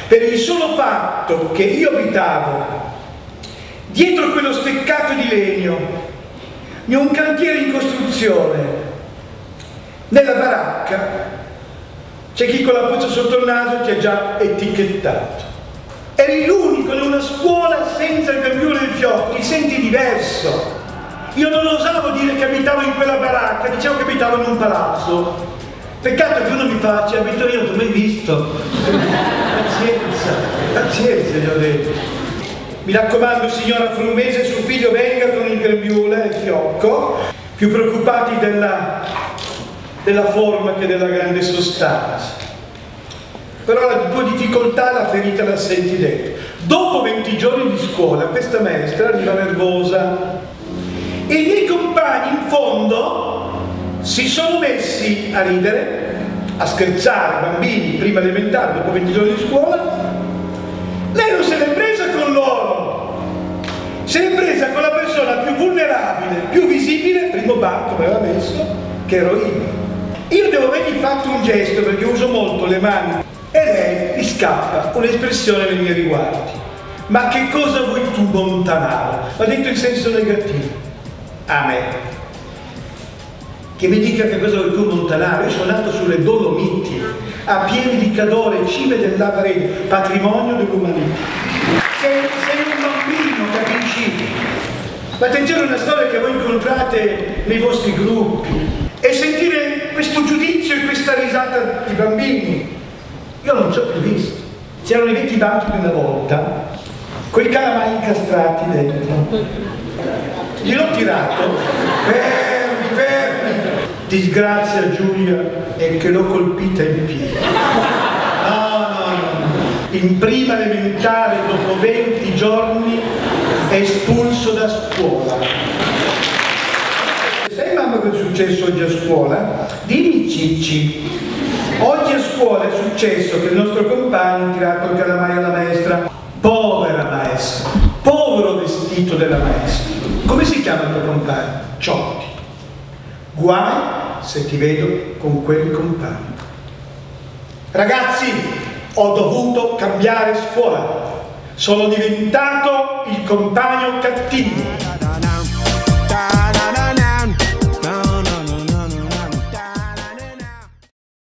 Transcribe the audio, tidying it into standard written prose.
per il solo fatto che io abitavo dietro quello steccato di legno di un cantiere in costruzione. Nella baracca c'è chi con la puzza sotto il naso ti ha già etichettato. Eri l'unico in una scuola senza il grembiule del fiocco, ti senti diverso. Io non osavo dire che abitavo in quella baracca, dicevo che abitavo in un palazzo. Peccato che uno mi faccia, abito io, non ti ho mai visto. Pazienza, pazienza, gli ho detto. Mi raccomando, signora Frumese, suo figlio venga con il grembiule e il fiocco, più preoccupati della forma che della grande sostanza. Però la tua difficoltà, la ferita la senti dentro. Dopo 20 giorni di scuola, questa maestra arriva nervosa e i miei compagni in fondo si sono messi a ridere, a scherzare, bambini, prima elementare, dopo 20 giorni di scuola. Lei non se l'è presa con loro, se l'è presa con la persona più vulnerabile, più visibile, primo banco me l'ha messo, che ero io. Io devo avergli fatto un gesto perché uso molto le mani e lei gli scappa un'espressione nei miei riguardi. Ma che cosa vuoi tu, Montanaro? L'ha detto in senso negativo. A me. Che mi dica che cosa vuoi tu, Montanaro? Io sono nato sulle Dolomiti, a piedi di Cadore, cime del Lavaredo, patrimonio dell'umanità. Sei un bambino, capisci? Ma attenzione, è una storia che voi incontrate nei vostri gruppi. E sentire questo giudizio e questa risata di bambini, io non ci ho più visto. C'erano i 20 banchi di una volta, con i calamai incastrati dentro. Gliel'ho tirato, fermi. Disgrazia Giulia è che l'ho colpita in piedi. No. In prima elementare, dopo 20 giorni, è espulso da scuola. Sai mamma cosa è successo oggi a scuola? Dimmi Cicci. Oggi a scuola è successo che il nostro compagno ha tirato il calamaio alla maestra. Povera maestra, povero vestito della maestra. Come si chiama il tuo compagno? Ciotti. Guai se ti vedo con quel compagno. Ragazzi, ho dovuto cambiare scuola. Sono diventato il compagno cattivo.